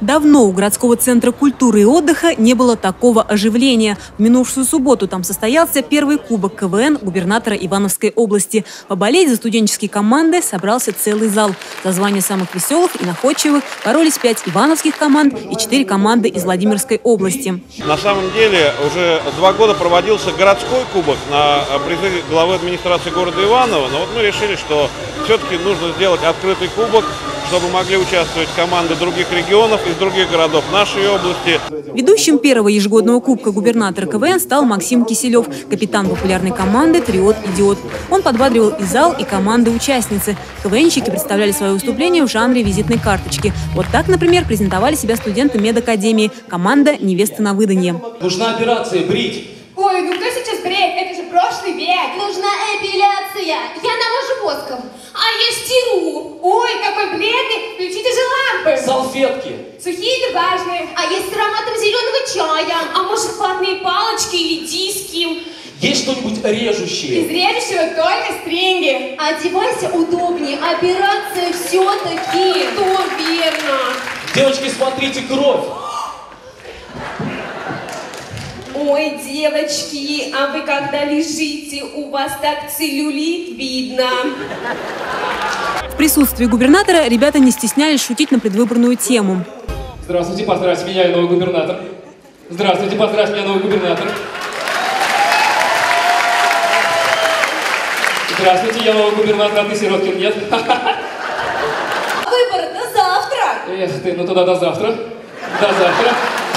Давно у городского центра культуры и отдыха не было такого оживления. В минувшую субботу там состоялся первый кубок КВН губернатора Ивановской области. Поболеть за студенческие команды собрался целый зал. За звание самых веселых и находчивых боролись 5 ивановских команд и 4 команды из Владимирской области. На самом деле уже 2 года проводился городской кубок на призыве главы администрации города Иваново. Но вот мы решили, что все-таки нужно сделать открытый кубок, чтобы могли участвовать команды других регионов из других городов нашей области. Ведущим первого ежегодного кубка губернатора КВН стал Максим Киселев, капитан популярной команды «Триот Идиот». Он подбадривал и зал, и команды-участницы. КВНщики представляли свое выступление в жанре визитной карточки. Вот так, например, презентовали себя студенты медакадемии, команда «Невеста на выданье». Нужна операция брить. Ой, ну кто сейчас бреет? Это же прошлый век. Нужна эпиляция. Я наложу воском. А я стиру. Ой, какой бледный. Включите же лампы. Салфетки. Сухие или влажные? А есть с ароматом зеленого чая. А может, ватные палочки или диски? Есть что-нибудь режущее? Из режущего только стринги. Одевайся удобнее. Операция все-таки. То верно. Девочки, смотрите, кровь. Ой, девочки, а вы когда лежите, у вас так целлюлит видно. В присутствии губернатора ребята не стеснялись шутить на предвыборную тему. Здравствуйте, поздравьте меня, я новый губернатор. Здравствуйте, поздравьте меня, новый губернатор. Здравствуйте, я новый губернатор, а ты, Сироткин, нет? Выборы до завтра. Эх ты, ну туда до завтра. До завтра.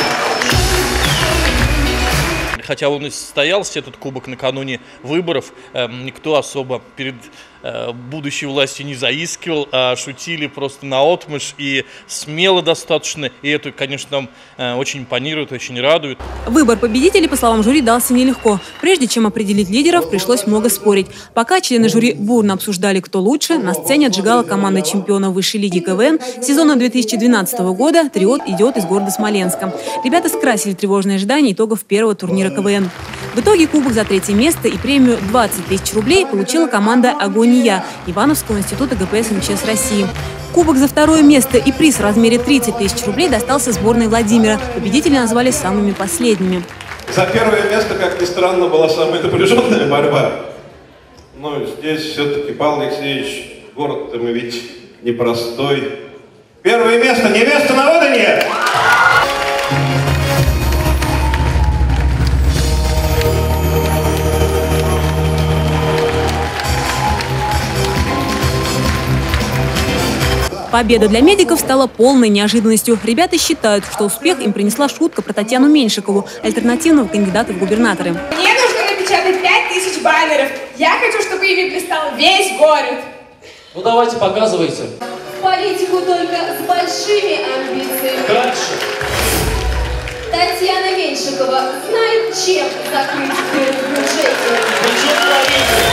Хотя он и состоялся, этот кубок, накануне выборов, никто особо перед будущей властью не заискивал, а шутили просто наотмашь и смело достаточно. И это, конечно, нам очень импонирует, очень радует. Выбор победителей, по словам жюри, дался нелегко. Прежде чем определить лидеров, пришлось много спорить. Пока члены жюри бурно обсуждали, кто лучше, на сцене отжигала команда чемпиона высшей лиги КВН сезона 2012 года «Триот Идиот» из города Смоленска. Ребята скрасили тревожные ожидания итогов первого турнира КВН. В итоге кубок за 3-е место и премию 20 тысяч рублей получила команда «Агония» Ивановского института ГПС МЧС России. Кубок за 2-е место и приз в размере 30 тысяч рублей достался сборной Владимира. Победители назвали самыми последними. За 1-е место, как ни странно, была самая напряженная борьба. Но здесь все-таки, Павел Алексеевич, город-то мы ведь непростой. 1-е место, невеста на выданье! Победа для медиков стала полной неожиданностью. Ребята считают, что успех им принесла шутка про Татьяну Меньшикову, альтернативного кандидата в губернаторы. Мне нужно напечатать 5000 баннеров. Я хочу, чтобы ими блистал весь город. Ну давайте, показывайте. В политику только с большими амбициями. Дальше. Татьяна Меньшикова знает, чем закрыть дыру в бюджете. Вы что творите?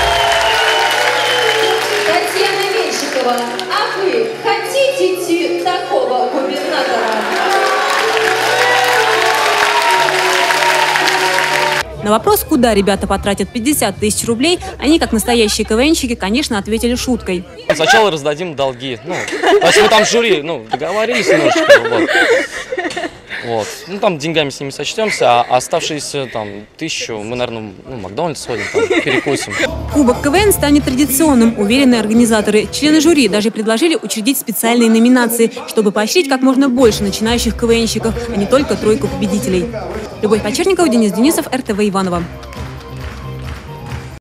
Татьяна Меньшикова, а вы хотите идти такого губернатора? На вопрос, куда ребята потратят 50 тысяч рублей, они, как настоящие КВНщики, конечно, ответили шуткой. Сначала раздадим долги. Мы там в жюри, договорились немножечко. Вот. Там деньгами с ними сочтемся, а оставшиеся 1000 мы, наверное, в Макдональдс сходим, перекусим. Кубок КВН станет традиционным, уверены организаторы. Члены жюри даже предложили учредить специальные номинации, чтобы поощрить как можно больше начинающих КВНщиков, а не только тройку победителей. Любовь Почерникова, Денис Денисов, РТВ Иваново.